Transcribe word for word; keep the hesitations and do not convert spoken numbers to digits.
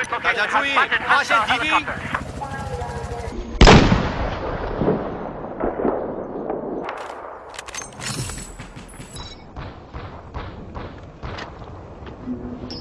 大家注意，发现敌兵。 Thank you.